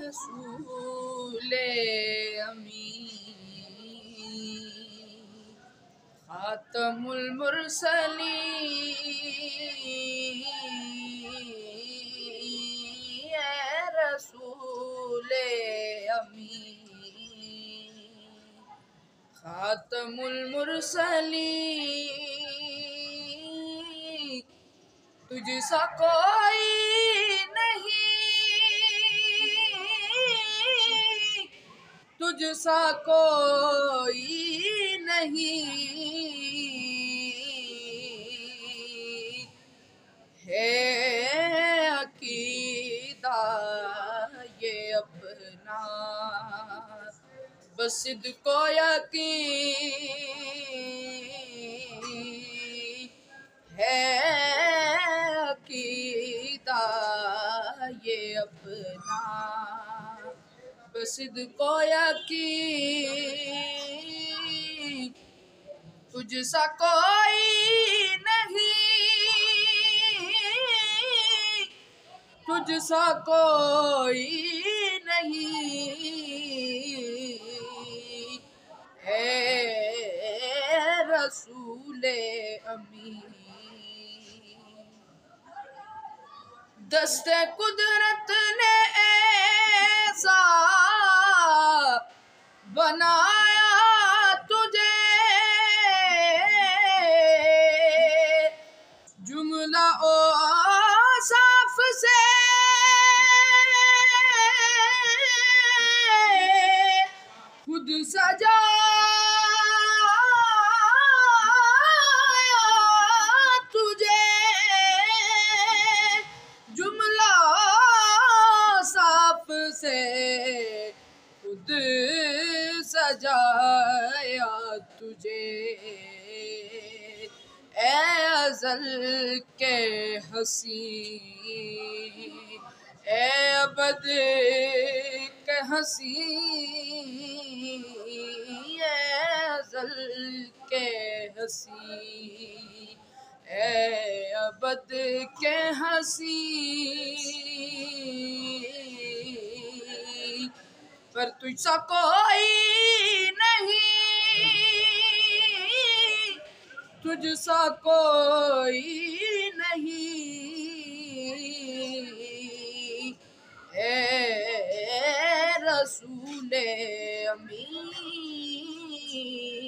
رسول امین، خاتم المرسلین، اے رسول امین، خاتم المرسلین، تجھ سا کوئی نہیں، تجھ سا کوئی نہیں، ہے عقیدہ یہ اپنا بس صدق و یقین، ہے عقیدہ یہ اپنا بس صدق و یقین، تجھ سا کوئی نہیں، تجھ سا کوئی نہیں، اے رسول امین، دست قدرت نے ایسا بنایا تجھے، جملہ اوصاف سے خود سجایا تجھے، جملہ اوصاف سے خود سجایا تجھے، اے ازل کے حسین، اے ابد کے حسین، اے ازل کے حسین، اے ابد کے حسین، پر تجھ سا کوئی نہیں، تجھ سا کوئی نہیں، اے رسول امین۔